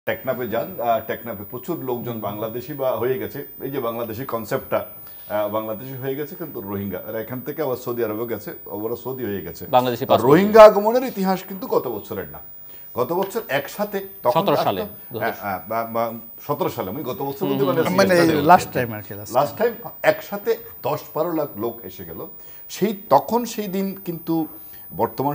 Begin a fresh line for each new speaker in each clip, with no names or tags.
টেকনাফে যান, টেকনাফে প্রচুর লোকজন বাংলাদেশি বা হয়ে গেছে। এই যে বাংলাদেশি কনসেপ্টটা বাংলাদেশি হয়ে গেছে, কিন্তু রোহিঙ্গা এখান থেকে আবার সৌদি আরবে গেছে, ওরা সৌদি হয়ে গেছে। আর রোহিঙ্গা আগমনের ইতিহাস কিন্তু গত বছরের না, গত বছর একসাথে
17 সালে
17 সালে আমি গত বছর
মানে লাস্ট
টাইম একসাথে 10-12 লাখ লোক এসে গেল। তখন সেই দিন কিন্তু বর্তমান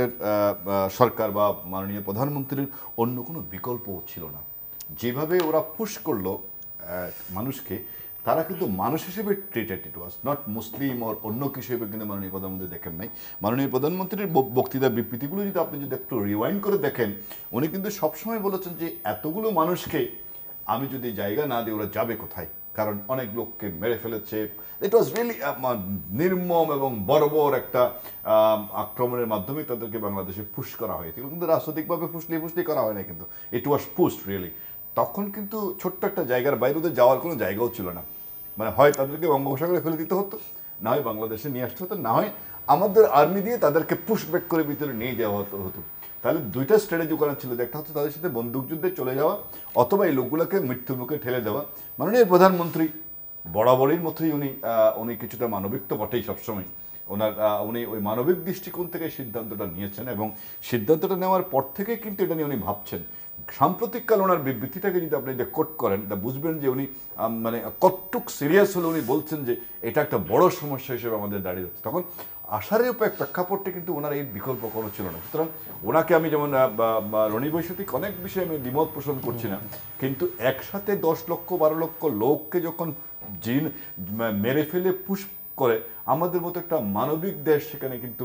সরকার বা মাননীয় প্রধানমন্ত্রীর অন্য কোনো বিকল্প ছিল না। যেভাবে ওরা পুশ করলো মানুষকে, তারা কিন্তু মানুষ হিসেবে ট্রিটেড, ইট ওয়াজ নট মুসলিম ওর অন্য কিছু হিসেবে কিন্তু মাননীয় প্রধানমন্ত্রী দেখেন নাই। মাননীয় প্রধানমন্ত্রীর বক্তৃতা বিবৃতিগুলো যদি আপনি একটু রিওয়াইন্ড করে দেখেন, উনি কিন্তু সবসময় বলেছেন যে এতগুলো মানুষকে আমি যদি জায়গা না দিই ওরা যাবে কোথায়, কারণ অনেক লোককে মেরে ফেলেছে। ইট ওয়াজ রিয়েলি নির্মম এবং বর্বর একটা আক্রমণের মাধ্যমে তাদেরকে বাংলাদেশে পুশ করা হয়েছিল, কিন্তু রাজনৈতিকভাবে ফুসলি করা হয় না, কিন্তু ইট ওয়াজ পুশড রিয়েলি। তখন কিন্তু ছোট্ট একটা জায়গার বাইরে ওদের যাওয়ার কোনো জায়গাও ছিল না। মানে হয় তাদেরকে বঙ্গোপসাগরে ফেলে দিতে হতো, না হয় বাংলাদেশে নিয়ে আসতে হতো, না হয় আমাদের আর্মি দিয়ে তাদেরকে পুশ ব্যাক করে ভিতরে নিয়ে যাওয়া হতো। তাহলে দুইটা স্ট্র্যাটেজি করা ছিল, যে একটা হচ্ছে তাদের সাথে বন্দুকযুদ্ধে চলে যাওয়া, অথবা এই লোকগুলোকে মৃত্যুর মুখে ঠেলে দেওয়া। মাননীয় প্রধানমন্ত্রী বরাবরের মতোই উনি কিছুটা মানবিক তো বটেই সবসময়, উনি ওই মানবিক দৃষ্টিকোণ থেকে সিদ্ধান্তটা নিয়েছেন, এবং সিদ্ধান্তটা নেওয়ার পর থেকে কিন্তু এটা নিয়ে উনি ভাবছেন। সাম্প্রতিককাল ওনার বিবৃতিটাকে যদি আপনি কোট করেন, তা বুঝবেন যে উনি মানে কতটুক সিরিয়াস হলে উনি বলছেন যে এটা একটা বড় সমস্যা হিসেবে আমাদের দাঁড়িয়ে হচ্ছে। তখন আশারের প্রেক্ষাপটে কিন্তু ওনার এই বিকল্প কোনো ছিল না। সুতরাং ওনাকে আমি যেমন রনি বৈশাখী অনেক বিষয়ে আমি দ্বিমত পোষণ করছি না, কিন্তু একসাথে 10 লক্ষ 12 লক্ষ লোককে যখন মেরে ফেলে পুশ করে, আমাদের মতো একটা মানবিক দেশ সেখানে কিন্তু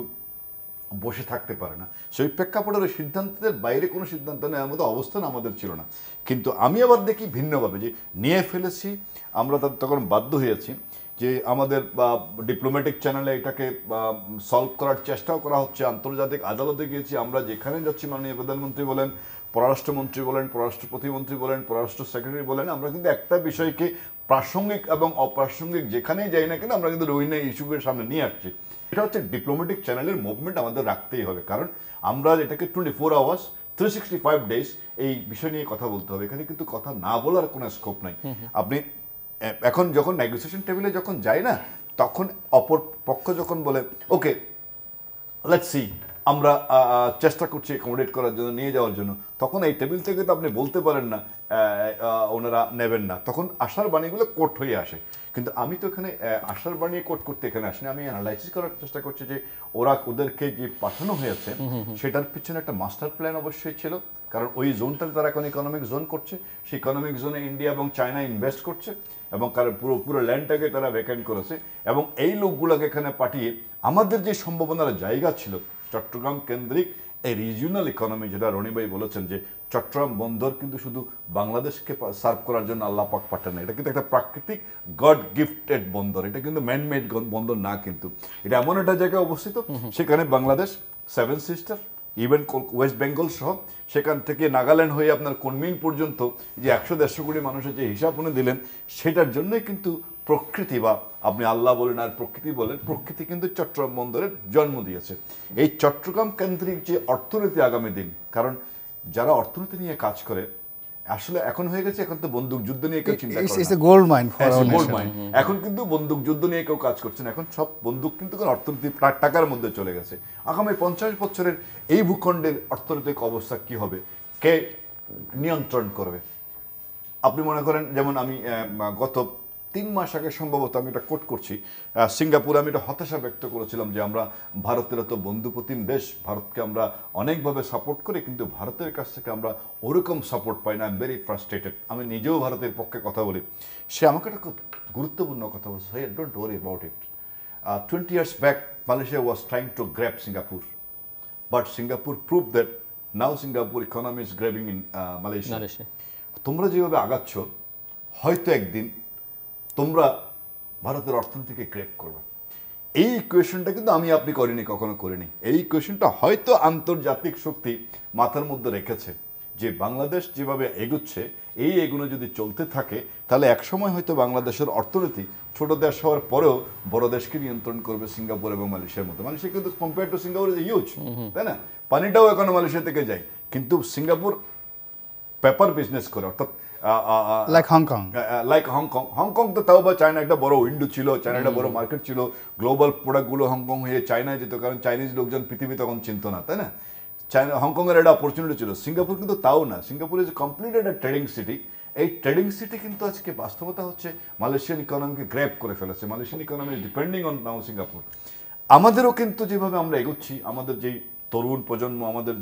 বসে থাকতে পারে না। সেই প্রেক্ষাপটের সিদ্ধান্তের বাইরে কোনো সিদ্ধান্ত নেওয়ার মতো অবস্থান আমাদের ছিল না। কিন্তু আমি আবার দেখি ভিন্নভাবে, যে নিয়ে ফেলেছি আমরা, তখন বাধ্য হয়েছি যে আমাদের ডিপ্লোম্যাটিক চ্যানেলে এটাকে সলভ করার চেষ্টাও করা হচ্ছে, আন্তর্জাতিক আদালতে গিয়েছি আমরা, যেখানে যাচ্ছি মাননীয় প্রধানমন্ত্রী বলেন, পররাষ্ট্রমন্ত্রী বলেন, পররাষ্ট্র প্রতিমন্ত্রী বলেন, পররাষ্ট্র সেক্রেটারি বলেন, আমরা কিন্তু একটা বিষয়কে প্রাসঙ্গিক এবং অপ্রাসঙ্গিক যেখানেই যাই না কেন আমরা কিন্তু রোহিঙ্গা ইস্যুকে সামনে নিয়ে আসছি। এটা হচ্ছে ডিপ্লোম্যাটিক চ্যানেলের মুভমেন্ট আমাদের রাখতেই হবে, কারণ আমরা এটাকে 24 আওয়ার্স 365 ডেজ এই বিষয় নিয়ে কথা বলতে হবে। এখানে কিন্তু কথা না বলার কোনো স্কোপ নাই। আপনি এখন যখন নেগোসিয়েশন টেবিলে যখন যায় না, তখন অপর পক্ষ যখন বলে ওকে লেটস সি, আমরা চেষ্টা করছি অ্যাকোমোডেট করার জন্য, নিয়ে যাওয়ার জন্য, তখন এই টেবিল থেকে তো আপনি বলতে পারেন না ওনারা নেবেন না, তখন আশার বাণীগুলো কোট হয়ে আসে। কিন্তু আমি তো এখানে আশার বাণী কোট করতে এখানে আসিনি, আমি অ্যানালাইসিস করার চেষ্টা করছি যে ওদেরকে যে পাঠানো হয়েছে সেটার পিছনে একটা মাস্টার প্ল্যান অবশ্যই ছিল, কারণ ওই জোনটাতে তারা এখন ইকোনমিক জোন করছে, সেই ইকোনমিক জোনে ইন্ডিয়া এবং চায়না ইনভেস্ট করছে, এবং কারণ পুরো ল্যান্ডটাকে তারা ভ্যাকেন্ট করেছে, এবং এই লোকগুলোকে এখানে পাঠিয়ে আমাদের যে সম্ভাবনার জায়গা ছিল চট্টগ্রাম কেন্দ্রিক এই রিজিওনাল ইকোনমি, যেটা রনি ভাই বলেছেন যে চট্টগ্রাম বন্দর কিন্তু শুধু বাংলাদেশকে সার্ভ করার জন্য আল্লাহ পাক পাঠান না, এটা কিন্তু একটা প্রাকৃতিক গড গিফটেড বন্দর, এটা কিন্তু ম্যানমেড বন্দর না, কিন্তু এটা এমন একটা জায়গায় অবস্থিত সেখানে Bangladesh, 7 sister, even West Bengal সহ, সেখান থেকে নাগাল্যান্ড হয়ে আপনার কুনমিন পর্যন্ত যে 100-150 কোটি মানুষের যে হিসাব উনি দিলেন, সেটার জন্যই কিন্তু প্রকৃতি, বা আপনি আল্লাহ বলেন আর প্রকৃতি বলেন, প্রকৃতি কিন্তু চট্টগ্রাম বন্দরের জন্ম দিয়েছে। এই চট্টগ্রাম কেন্দ্রিক যে অর্থনীতি আগামী দিন, কারণ যারা অর্থনীতি নিয়ে কাজ করে আসলে এখন হয়ে গেছে, এখন তো বন্দুক যুদ্ধ নিয়ে কেউ চিন্তা করে না, গোল্ড মাইন, এখন কিন্তু বন্দুক যুদ্ধ নিয়ে কেউ কাজ করছে না, এখন সব বন্দুক কিন্তু অর্থনীতি টাকার মধ্যে চলে গেছে। আগামী 50 বছরের এই ভূখণ্ডের অর্থনৈতিক অবস্থা কি হবে, কে নিয়ন্ত্রণ করবে? আপনি মনে করেন, যেমন আমি গত 3 মাস আগে সম্ভবত আমি এটা কোট করছি, সিঙ্গাপুরে আমি এটা হতাশা ব্যক্ত করেছিলাম যে আমরা ভারতের তো বন্ধুপ্রতিম দেশ, ভারতকে আমরা অনেকভাবে সাপোর্ট করি, কিন্তু ভারতের কাছ থেকে আমরা ওরকম সাপোর্ট পাই না, আই এম ভেরি ফ্রাস্ট্রেটেড। আমি নিজেও ভারতের পক্ষে কথা বলি, সে আমাকে একটা খুব গুরুত্বপূর্ণ কথা বলছে, hey, don't worry about it. 20 years back Malaysia was trying to grab Singapore, but Singapore proved that now Singapore economy is grabbing in Malaysia. তোমরা যেভাবে আগাচ্ছ, হয়তো একদিন তোমরা ভারতের অর্থনীতিকে গ্রেপ করবে। এই ইকুয়েশনটা কিন্তু আমি আপনি করিনি, কখনো করিনি। এই ইকুয়েশনটা হয়তো আন্তর্জাতিক শক্তি মাথার মধ্যে রেখেছে যে বাংলাদেশ যেভাবে এগুচ্ছে, এই এগুলো যদি চলতে থাকে তাহলে একসময় হয়তো বাংলাদেশের অর্থনীতি ছোট দেশ হওয়ার পরেও বড় দেশকে নিয়ন্ত্রণ করবে সিঙ্গাপুর এবং মালয়েশিয়ার মতো। মালয়েশিয়া কিন্তু compare to Singapore is huge, তাই না? পানিটাও এখনো মালয়েশিয়া থেকে যায়, কিন্তু সিঙ্গাপুর পেপার বিজনেস করে, অর্থাৎ
লাইক হংকং,
হংকং তো তাও বা চায়না একটা বড় উইন্ডো ছিল, চায়না একটা বড় মার্কেট ছিল, গ্লোবাল প্রোডাক্টগুলো হংকং হয়ে চায়নায় যেত, কারণ চাইনিজ লোকজন পৃথিবী তখন চিনত না, তাই না? চায়না হংকংয়ের একটা অপরচুনিটি ছিল। সিঙ্গাপুর কিন্তু তাও না, সিঙ্গাপুর ইজ কমপ্লিট একটা ট্রেডিং সিটি। এই ট্রেডিং সিটি কিন্তু আজকে বাস্তবতা হচ্ছে মালয়েশিয়ান ইকোনমিকে গ্র্যাব করে ফেলেছে। Malaysian economy depending on now Singapore. আমাদেরও কিন্তু যেভাবে আমরা এগোচ্ছি, আমাদের যেই তরুণ প্রজন্ম,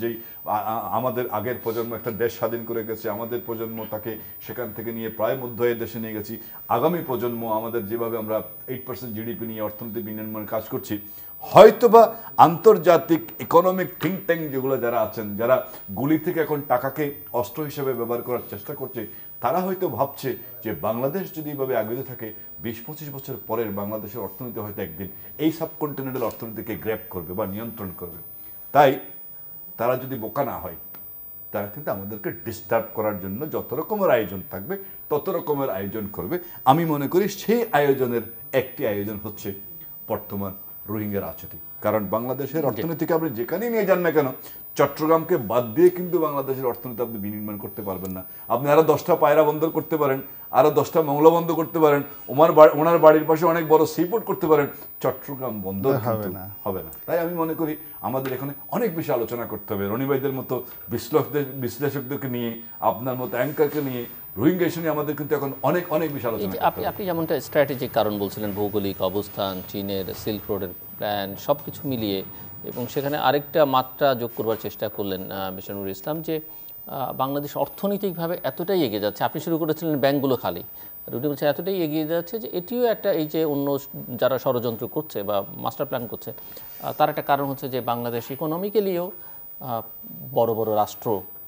আমাদের আগের প্রজন্ম একটা দেশ স্বাধীন করে গেছে, আমাদের প্রজন্ম তাকে সেখান থেকে নিয়ে প্রায় মধ্য দেশে নিয়ে গেছি, আগামী প্রজন্ম আমাদের যেভাবে আমরা 8% জিডিপি নিয়ে অর্থনৈতিক বিনির্মাণের কাজ করছি, হয়তোবা আন্তর্জাতিক ইকোনমিক থিঙ্ক ট্যাঙ্ক যেগুলো যারা আছেন, যারা গুলি থেকে এখন টাকাকে অস্ত্র হিসেবে ব্যবহার করার চেষ্টা করছে, তারা হয়তো ভাবছে যে বাংলাদেশ যদি এভাবে আগে থাকে 20-25 বছর পরের বাংলাদেশের অর্থনীতি হয়তো একদিন এই সাবকন্টিনেন্টাল অর্থনীতিকে গ্র্যাব করবে বা নিয়ন্ত্রণ করবে। তাই তারা যদি বোকা না হয়, তারা কিন্তু আমাদেরকে ডিস্টার্ব করার জন্য যত রকমের আয়োজন থাকবে তত রকমের আয়োজন করবে। আমি মনে করি সেই আয়োজনের একটি আয়োজন হচ্ছে বর্তমান রোহিঙ্গা রাজনীতি। কারণ বাংলাদেশের অর্থনীতিকে আপনি যেখানেই নিয়ে যান না কেন, চট্টগ্রামকে বাদ দিয়ে কিন্তু বাংলাদেশের অর্থনীতি আপনি বিনির্মাণ করতে পারবেন না। আপনি আরো 10টা পায়রা বন্দর করতে পারেন, আরো 10টা মৌলা বন্ধ করতে পারেন, ওনার বাড়ির পাশে অনেক বড় সিপোর্ট করতে পারেন, চট্টগ্রাম বন্দর হবে না। তাই আমি মনে করি আমাদের এখানে অনেক বেশি আলোচনা করতে হবে। রনি ভাইদের মতো বিশ্লেষকদেরকে নিয়ে, আপনার মতো অ্যাঙ্কারকে নিয়ে, রোহিঙ্গা ইস্যু নিয়ে আমাদের কিন্তু এখন অনেক অনেক বেশি আলোচনা।
আপনি যেমনটা স্ট্র্যাটেজিক কারণ বলছিলেন, ভৌগোলিক অবস্থান, চীনের সিল্ক রোডের প্ল্যান, সব কিছু মিলিয়ে, এবং সেখানে আরেকটা মাত্রা যোগ করবার চেষ্টা করলেন মিস্টার নুরুল ইসলাম, যে বাংলাদেশ অর্থনৈতিকভাবে এতটাই এগিয়ে যাচ্ছে। আপনি শুরু করেছিলেন ব্যাংকগুলো খালি, রুটি বলছে এতটাই এগিয়ে যাচ্ছে যে এটিও একটা, এই যে অন্য যারা ষড়যন্ত্র করছে বা মাস্টার প্ল্যান করছে, তার একটা কারণ হচ্ছে যে বাংলাদেশ ইকোনমিক্যালিও বড় বড় রাষ্ট্র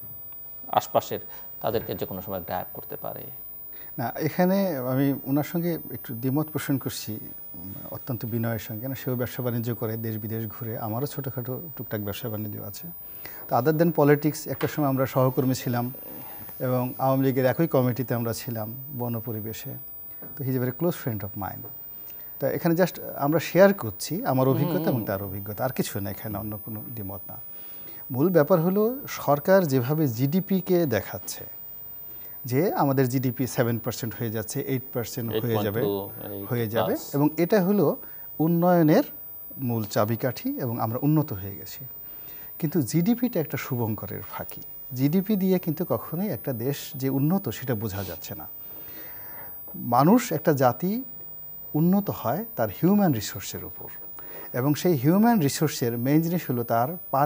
আশপাশের তাদেরকে যে কোনো সময় গ্র্যাব করতে পারে।
না, এখানে আমি ওনার সঙ্গে একটু দ্বিমত পোষণ করছি, অত্যন্ত বিনয়ের সঙ্গে। না, সেও ব্যবসা বাণিজ্য করে, দেশ বিদেশ ঘুরে, আমারও ছোটোখাটো টুকটাক ব্যবসা বাণিজ্য আছে। তো আদার দেন পলিটিক্স, একটা সময় আমরা সহকর্মী ছিলাম এবং আওয়ামী লীগের একই কমিটিতে আমরা ছিলাম বন পরিবেশে। তো he is a very close friend of mind. তো এখানে জাস্ট আমরা শেয়ার করছি আমার অভিজ্ঞতা এবং তার অভিজ্ঞতা, আর কিছু না, এখানে অন্য কোনো দ্বিমত না। মূল ব্যাপার হলো সরকার যেভাবে জিডিপিকে দেখাচ্ছে যে আমাদের জিডিপি 7% হয়ে যাচ্ছে, 8% হয়ে যাবে, এবং এটা হলো উন্নয়নের মূল চাবিকাঠি এবং আমরা উন্নত হয়ে গেছি। কিন্তু জিডিপিটা একটা শুভঙ্করের ফাঁকি। জিডিপি দিয়ে কিন্তু কখনোই একটা দেশ যে উন্নত সেটা বোঝা যাচ্ছে না। মানুষ, একটা জাতি উন্নত হয় তার হিউম্যান রিসোর্সের উপর, এবং সেই হিউম্যান রিসোর্সের মেইন জিনিস হলো তার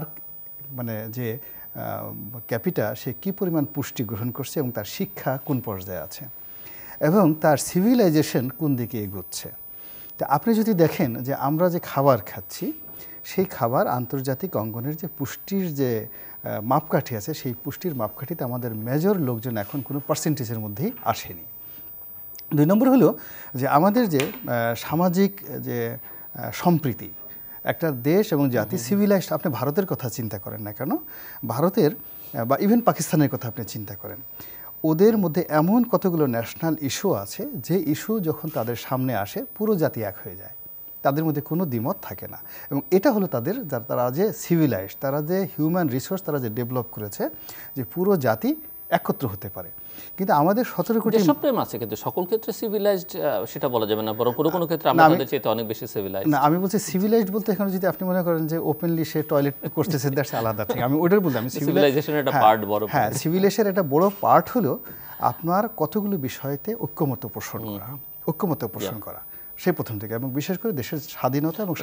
যে ক্যাপিটা, সে কী পরিমাণ পুষ্টি গ্রহণ করছে এবং তার শিক্ষা কোন পর্যায়ে আছে এবং তার সিভিলাইজেশন কোন দিকে এগোচ্ছে। তা আপনি যদি দেখেন যে আমরা যে খাবার খাচ্ছি, সেই খাবার আন্তর্জাতিক অঙ্গনের যে পুষ্টির যে মাপকাঠি আছে, সেই পুষ্টির মাপকাঠিতে আমাদের মেজর লোকজন এখন কোনো পার্সেন্টেজের মধ্যেই আসেনি। 2 নম্বর হলো যে আমাদের যে সামাজিক যে সম্প্রীতি, একটা দেশ এবং জাতি সিভিলাইজড, আপনি ভারতের কথা চিন্তা করেন না কেন, ভারতের বা ইভেন পাকিস্তানের কথা আপনি চিন্তা করেন, ওদের মধ্যে এমন কতগুলো ন্যাশনাল ইস্যু আছে যে ইস্যু যখন তাদের সামনে আসে পুরো জাতি এক হয়ে যায়, তাদের মধ্যে কোনো দ্বিমত থাকে না। এবং এটা হলো তাদের, তারা যে সিভিলাইজড, তারা যে হিউম্যান রিসোর্স তারা যে ডেভেলপ করেছে, যে পুরো জাতি একত্র হতে পারে। কিন্তু আমাদের 17 কোটি
দেশপ্রেম আছে, কিন্তু সকল ক্ষেত্রে সিভিলাইজড সেটা বলা যাবে না, বরং কোনো কোনো ক্ষেত্রে আমাদের চাইতে অনেক বেশি সিভিলাইজড।
না, আমি বলছি সিভিলাইজড বলতে এখানে যদি আপনি মনে করেন যে ওপেনলি সে টয়লেট করতেছে, দ্যাটস আলাদা ঠিক। আমি ওটার বললাম
সিভিলাইজেশনের একটা পার্ট, বড়
হ্যাঁ, সিভিলাইজেশনের একটা বড় পার্ট হলো আপনার কতগুলো বিষয়তে ঐক্যমত পোষণ করা, সেই প্রথম থেকে, এবং বিশেষ করে দেশের স্বাধীনতা এবং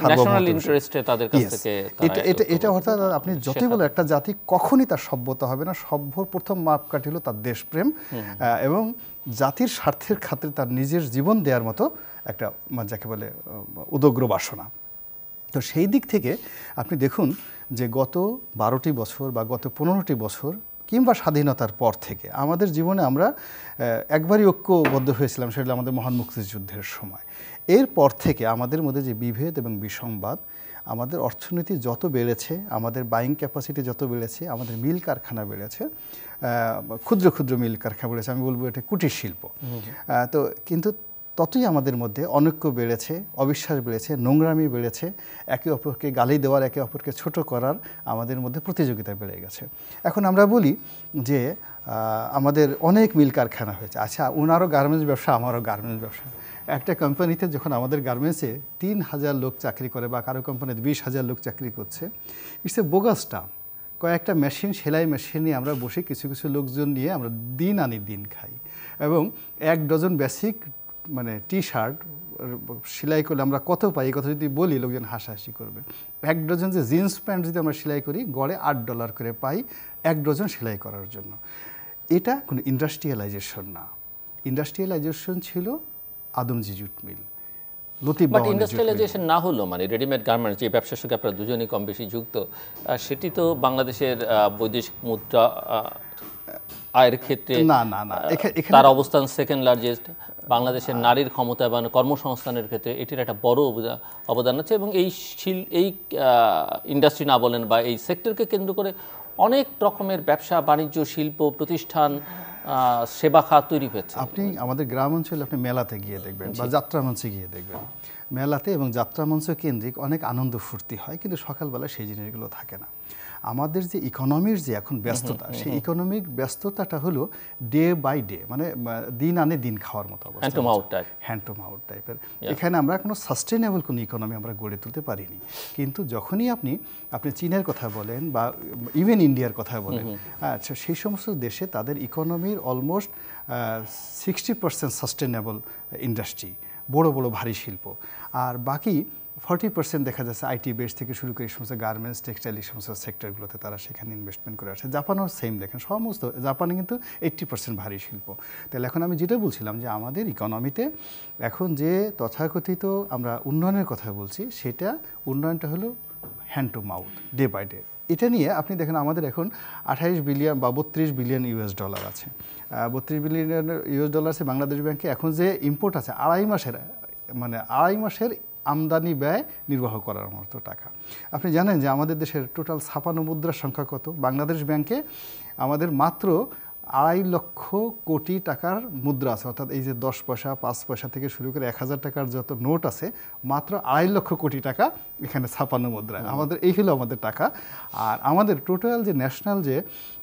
এটা অর্থাৎ আপনি যতই বলেন একটা জাতি কখনই তার সভ্যতা হবে না, সভ্যর প্রথম মাপকাঠি হলো তার দেশপ্রেম এবং জাতির স্বার্থের খাতিরে তার নিজের জীবন দেওয়ার মতো একটা, যাকে বলে, উদগ্র বাসনা। তো সেই দিক থেকে আপনি দেখুন যে গত 12টি বছর বা গত 15টি বছর কিংবা স্বাধীনতার পর থেকে আমাদের জীবনে আমরা একবারই ঐক্যবদ্ধ হয়েছিলাম, সেটা আমাদের মহান মুক্তিযুদ্ধের সময়। এরপর থেকে আমাদের মধ্যে যে বিভেদ এবং বিসংবাদ, আমাদের অর্থনীতি যত বেড়েছে, আমাদের বাইং ক্যাপাসিটি যত বেড়েছে, আমাদের মিল কারখানা বেড়েছে, ক্ষুদ্র ক্ষুদ্র মিল কারখানা বেড়েছে, আমি বলবো এটা কুটির শিল্প। তো কিন্তু ততই আমাদের মধ্যে অনৈক্য বেড়েছে, অবিশ্বাস বেড়েছে, নোংরামি বেড়েছে, একে অপরকে গালি দেওয়ার, একে অপরকে ছোট করার আমাদের মধ্যে প্রতিযোগিতা বেড়ে গেছে। এখন আমরা বলি যে আমাদের অনেক মিল কারখানা হয়েছে, আচ্ছা ওনারও গার্মেন্টস ব্যবসা, আমারও গার্মেন্টস ব্যবসা। একটা কোম্পানিতে যখন আমাদের গার্মেন্টসে 3,000 লোক চাকরি করে বা কারো কোম্পানিতে 20,000 লোক চাকরি করছে, ইটস এ বোগাসটা। কয়েকটা মেশিন, সেলাই মেশিন নিয়ে আমরা বসে কিছু কিছু লোকজন নিয়ে আমরা দিন আনি দিন খাই, এবং 1 ডজন বেসিক মানে টি শার্ট সেলাই করলে আমরা কত পাই, এই কথা যদি বলি লোকজন হাসাহাসি করবে। 1 ডজন যে জিন্স প্যান্ট যদি আমরা সেলাই করি গড়ে $8 করে পাই 1 ডজন সেলাই করার জন্য। এটা কোনো ইন্ডাস্ট্রিয়ালাইজেশন না। ইন্ডাস্ট্রিয়ালাইজেশন ছিল Adamjee jute mill,
but industrialisation না হলো মানে রেডিমেড গার্মেন্টস, যে ব্যবসার সঙ্গে আপনারা দুজনেই কম বেশি যুক্ত, সেটি তো বাংলাদেশের বৈদেশিক মুদ্রা আয়ের ক্ষেত্রে
না না না,
তার অবস্থান সেকেন্ড লার্জেস্ট। বাংলাদেশের নারীর ক্ষমতা এবং কর্মসংস্থানের ক্ষেত্রে এটির একটা বড় অবদান আছে, এবং এই ইন্ডাস্ট্রি না বলেন বা এই সেক্টরকে কেন্দ্র করে অনেক রকমের ব্যবসা বাণিজ্য, শিল্প প্রতিষ্ঠান, সেবা খাত তৈরি হয়েছে।
আপনি আমাদের গ্রাম অঞ্চলে আপনি মেলাতে গিয়ে দেখবেন বা যাত্রা মঞ্চে গিয়ে দেখবেন, মেলাতে এবং যাত্রা মঞ্চ কেন্দ্রিক অনেক আনন্দ ফুর্তি হয়, কিন্তু সকালবেলা সেই জিনিসগুলো থাকে না। আমাদের যে ইকোনমির যে এখন ব্যস্ততা, সেই ইকোনমিক ব্যস্ততাটা হলো ডে বাই ডে, মানে দিন আনে দিন খাওয়ার মতো অবস্থা, হ্যান্ড টু মাউথ টাইপের। এখানে আমরা কোনো সাস্টেনেবল কোনো ইকোনমি আমরা গড়ে তুলতে পারিনি। কিন্তু যখনই আপনি চীনের কথা বলেন বা ইভেন ইন্ডিয়ার কথা বলেন, আচ্ছা সেই সমস্ত দেশে তাদের ইকোনমির অলমোস্ট 60% সাস্টেনেবল ইন্ডাস্ট্রি, বড় বড় ভারী শিল্প, আর বাকি 40% দেখা যাচ্ছে আইটি বেস থেকে শুরু করে এই সমস্ত গার্মেন্টস, টেক্সটাইল, এই সমস্ত সেক্টরগুলোতে তারা সেখানে ইনভেস্টমেন্ট করে আসে। জাপানও সেম দেখেন, সমস্ত জাপানে কিন্তু 80% ভারী শিল্প। তাহলে এখন আমি যেটা বলছিলাম যে আমাদের ইকোনমিতে এখন যে তথাকথিত আমরা উন্নয়নের কথা বলছি, সেটা উন্নয়নটা হলো hand to mouth, day by day. এটা নিয়ে আপনি দেখেন আমাদের এখন 28 বিলিয়ন বা 32 বিলিয়ন US ডলার আছে। 32 বিলিয়ন US ডলার আছে বাংলাদেশ ব্যাংকে। এখন যে ইম্পোর্ট আছে আড়াই মাসের আমদানি ব্যয় নির্বাহ করার মতো টাকা। আপনি জানেন যে আমাদের দেশের টোটাল ছাপানো মুদ্রার সংখ্যা কত? বাংলাদেশ ব্যাংকে আমাদের মাত্র 2.5 লক্ষ কোটি টাকার মুদ্রা আছে, অর্থাৎ এই যে 10 পয়সা 5 পয়সা থেকে শুরু করে 1000 টাকার যত নোট আছে, মাত্র 2.5 লক্ষ কোটি টাকা এখানে ছাপানো মুদ্রা। আমাদের এই হলো আমাদের টাকা। আর আমাদের টোটাল যে ন্যাশনাল যে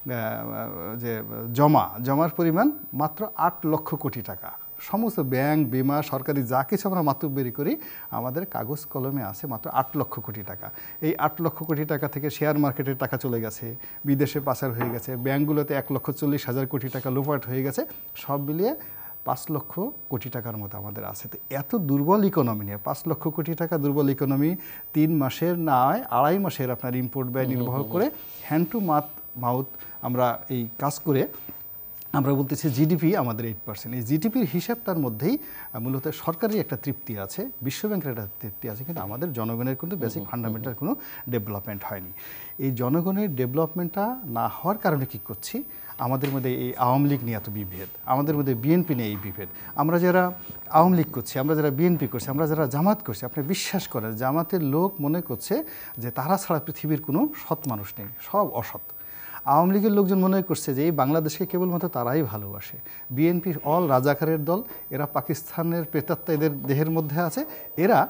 জমার পরিমাণ মাত্র 8 লক্ষ কোটি টাকা। সমস্ত ব্যাংক, বিমা, সরকারি যা কিছু আমরা মাতুব্বরি করি, আমাদের কাগজ কলমে আছে মাত্র 8 লক্ষ কোটি টাকা। এই 8 লক্ষ কোটি টাকা থেকে শেয়ার মার্কেটের টাকা চলে গেছে, বিদেশে পাচার হয়ে গেছে, ব্যাংকগুলোতে 1,40,000 কোটি টাকা লুপাট হয়ে গেছে, সব মিলিয়ে 5 লক্ষ কোটি টাকার মতো আমাদের আছে। তো এত দুর্বল ইকোনমি নিয়ে 5 লক্ষ কোটি টাকা দুর্বল ইকোনমি 3 মাসের নয় 2.5 মাসের আপনার ইম্পোর্ট ব্যয় নির্বাহ করে হ্যান্ড টু মাউথ আমরা এই কাজ করে আমরা বলতেছি জিডিপি আমাদের 8%। এই জিডিপির হিসাবটার মধ্যেই মূলত সরকারি একটা তৃপ্তি আছে, বিশ্বব্যাংকের একটা তৃপ্তি আছে, কিন্তু আমাদের জনগণের কিন্তু বেসিক ফান্ডামেন্টাল কোনো ডেভেলপমেন্ট হয়নি। এই জনগণের ডেভেলপমেন্টটা না হওয়ার কারণে কী করছি, আমাদের মধ্যে এই আওয়ামী লীগ নিয়ে এত বিভেদ, আমাদের মধ্যে বিএনপি নিয়ে এই বিভেদ। আমরা যারা আওয়ামী লীগ করছি, আমরা যারা বিএনপি করছি, আমরা যারা জামাত করছি, আপনি বিশ্বাস করেন জামাতের লোক মনে করছে যে তারা ছাড়া পৃথিবীর কোনো সৎ মানুষ নেই, সব অসৎ। আওয়ামী লীগের লোকজন মনে করছে যে এই বাংলাদেশকে কেবলমাত্র তারাই ভালোবাসে। বিএনপি অল রাজাকারের দল, এরা পাকিস্তানের প্রেতাত্মা এদের দেহের মধ্যে আছে, এরা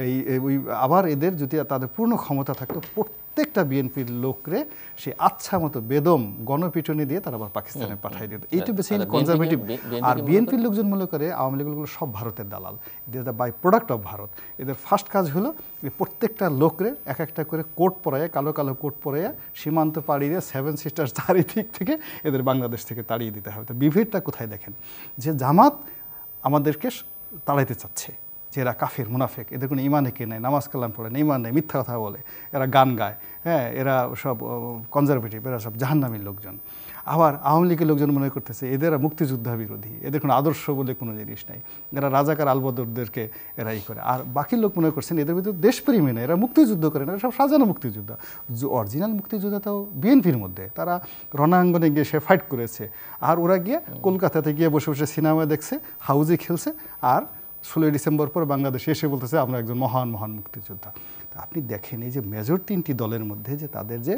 আবার এদের যদি তাদের পূর্ণ ক্ষমতা থাকতো প্রত্যেকটা বিএনপির লোকরে সে আচ্ছা মতো বেদম গণপিটনি দিয়ে তারা আবার পাকিস্তানে পাঠিয়ে দিত। এইটা বেশি কনজারভেটিভ। আর বিএনপির লোকজন মনে করে আওয়ামী লীগগুলো সব ভারতের দালাল, the by product of Bharat. এদের ফার্স্ট কাজ হলো প্রত্যেকটা লোকরে এক একটা করে কোট পরাইয়া, কালো কালো কোট পরাইয়া সীমান্ত পাড়ি দিয়ে 7 সিস্টার চারিদিক থেকে এদের বাংলাদেশ থেকে তাড়িয়ে দিতে হবে। তো বিভেদটা কোথায় দেখেন, যে জামাত আমাদেরকে তাড়াইতে চাচ্ছে, যে এরা কাফের মুনাফেক, এদের কোনো ইমান একে নেই, নামাজ কালাম পড়ে না, ইমান নেই, মিথ্যা কথা বলে, এরা গান গায়, হ্যাঁ এরা সব কনজারভেটিভ, এরা সব জাহান্নামীর লোকজন। আবার আওয়ামী লীগের লোকজন মনে করতেছে এদের মুক্তিযোদ্ধা বিরোধী, এদের কোনো আদর্শ বলে কোনো জিনিস নাই, এরা রাজাকার আলবদরদেরকে এরা করে। আর বাকি লোক মনে করছেন এদের ভিতরে দেশপ্রেমী নেই, এরা মুক্তিযুদ্ধ করে না, এরা সব সাজানো মুক্তিযোদ্ধা। অরিজিনাল মুক্তিযোদ্ধা তাও বিএনপির মধ্যে, তারা রণাঙ্গনে গিয়ে সে ফাইট করেছে, আর ওরা গিয়ে কলকাতাতে গিয়ে বসে বসে সিনেমা দেখছে, হাউজে খেলছে, আর 16 ডিসেম্বর পর বাংলাদেশে এসে বলতেছে আমরা একজন মহান মহান মুক্তিযোদ্ধা। তা আপনি দেখেন এই যে মেজর 3টি দলের মধ্যে যে তাদের যে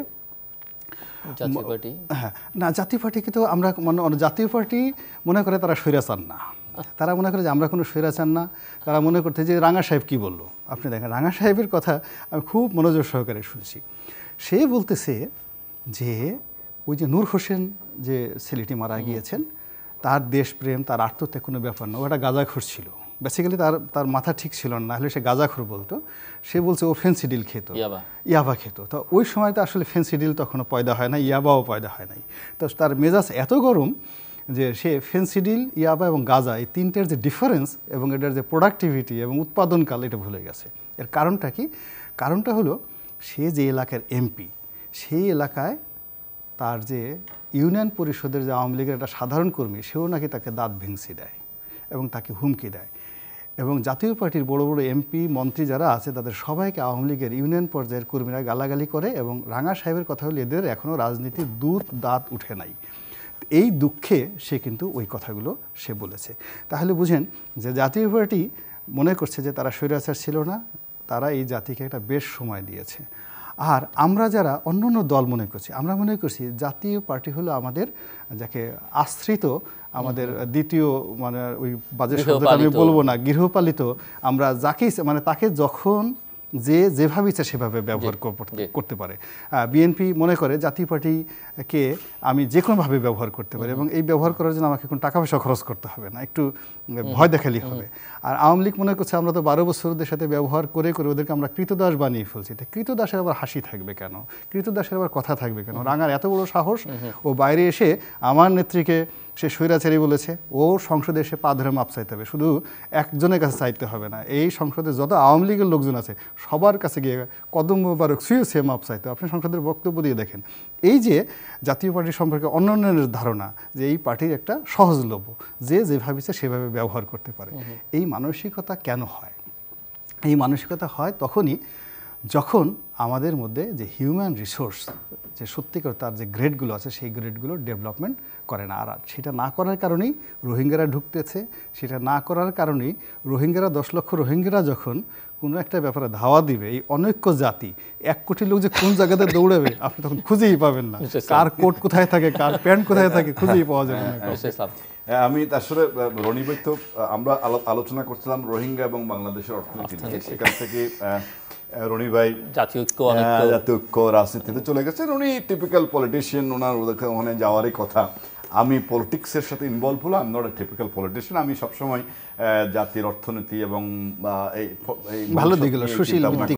জাতীয় পার্টি,
হ্যাঁ না জাতীয় পার্টি কিন্তু আমরা জাতীয় পার্টি মনে করে তারা স্বৈরাচার না, তারা মনে করে যে আমরা কোনো স্বৈরাচার না। তারা মনে করতে যে রাঙা সাহেব কি বললো, আপনি দেখেন রাঙা সাহেবের কথা আমি খুব মনোযোগ সহকারে শুনছি। সে বলতেছে যে ওই যে নূর হোসেন যে ছেলেটি মারা গিয়েছেন, তার দেশপ্রেম, তার আত্মত্যাগ কোনো ব্যাপার না, ওটা গাঁজাখোর ছিল। বেসিক্যালি তার মাথা ঠিক ছিল না, হলে সে গাঁজাখোর বলতো। সে বলছে ও ফেন্সিডিল খেত, ইয়াবা খেত। তো ওই সময় তো আসলে ফেন্সিডিল তখনও পয়দা হয় না, ইয়াবাও পয়দা হয় নাই। তো তার মেজাজ এত গরম যে সে ফেন্সিডিল, ইয়াবা এবং গাঁজা এই তিনটের যে ডিফারেন্স এবং এটার যে প্রোডাক্টিভিটি এবং উৎপাদনকাল এটা ভুলে গেছে। এর কারণটা কি? কারণটা হলো সে যে এলাকার এমপি, সেই এলাকায় তার যে ইউনিয়ন পরিষদের যে আওয়ামী লীগের একটা সাধারণ কর্মী, সেও নাকি তাকে দাঁত ভেঙচি দেয় এবং তাকে হুমকি দেয়। এবং জাতীয় পার্টির বড় বড় এমপি মন্ত্রী যারা আছে তাদের সবাইকে আওয়ামী লীগের ইউনিয়ন পর্যায়ের কর্মীরা গালাগালি করে। এবং রাঙা সাহেবের কথা হলো এদের এখনও রাজনীতির দাঁত উঠে নাই। এই দুঃখে সে কিন্তু ওই কথাগুলো সে বলেছে। তাহলে বুঝেন যে জাতীয় পার্টি মনে করছে যে তারা স্বৈরাচার ছিল না, তারা এই জাতিকে একটা বেশ সময় দিয়েছে। আর আমরা যারা অন্য অন্য দল মনে করছি, আমরা মনে করছি জাতীয় পার্টি হলো আমাদের যাকে আশ্রিত, আমাদের দ্বিতীয় মানে ওই বাজে শব্দটা আমি বলবো না, গৃহপালিত, আমরা যাকেই মানে তাকে যখন যেভাবে ইচ্ছা সেভাবে ব্যবহার করতে পারে। বিএনপি মনে করে জাতীয় পার্টিকে আমি যে কোনোভাবে ব্যবহার করতে পারি এবং এই ব্যবহার করার জন্য আমাকে কোনো টাকা পয়সা খরচ করতে হবে না, একটু ভয় দেখালেই হবে। আর আওয়ামী লীগ মনে করছে আমরা তো 12 বছর ওদের সাথে ব্যবহার করে করে ওদেরকে আমরা কৃতদাস বানিয়ে ফেলছি। তো কৃতদাসের আবার হাসি থাকবে কেন? কৃতদাসের আবার কথা থাকবে কেন? রাঙার এত বড় সাহস, ও বাইরে এসে আমার নেত্রীকে সে স্বৈরাচারী বলেছে, ও সংসদে এসে পা ধরে মাপ চাইতে হবে। শুধু একজনের কাছে চাইতে হবে না, এই সংসদে যত আওয়ামী লীগের লোকজন আছে সবার কাছে গিয়ে কদম মোবারক ছুঁয়ে মাপ চাইতে হবে। আপনি সংসদের বক্তব্য দিয়ে দেখেন। এই যে জাতীয় পার্টি সম্পর্কে অন্যান্যের ধারণা যে এই পার্টির একটা সহজলভ্য, যে যেভাবে ইচ্ছে সেভাবে ব্যবহার করতে পারে, এই মানসিকতা কেন হয়? এই মানসিকতা হয় তখনই যখন আমাদের মধ্যে যে হিউম্যান রিসোর্স, যে সত্যিকার তার যে গ্রেডগুলো আছে সেই গ্রেডগুলো ডেভেলপমেন্ট করে না। আর সেটা না করার কারণেই রোহিঙ্গারা ঢুকতেছে। সেটা না করার কারণেই রোহিঙ্গারা 10 লক্ষ রোহিঙ্গারা যখন কোনো একটা ব্যাপারে ধাওয়া দিবে, এই অনৈক্য জাতি 1 কোটি লোক যে কোন জায়গাতে দৌড়াবে আপনি তখন খুঁজেই পাবেন না। কার কোট কোথায় থাকে, কার প্যান্ট কোথায় থাকে খুঁজেই পাওয়া যাবে না।
আমি আসলে রনি ভাই, তো আমরা আলোচনা করছিলাম রোহিঙ্গা এবং বাংলাদেশের অর্থনীতি নিয়ে। সেখান থেকে রনি ভাই জাতীয় ঐক্য রাজনীতিতে চলে গেছেন। উনি টিপিক্যাল পলিটিশিয়ান, ওনার ওখানে যাওয়ারই কথা। আমি পলিটিক্সের সাথে ইনভলভ হলাম, নট এ টিপিক্যাল পলিটিশিয়ান। আমি সবসময় জাতির অর্থনীতি এবং এই
ভালো দিকগুলো সুশীল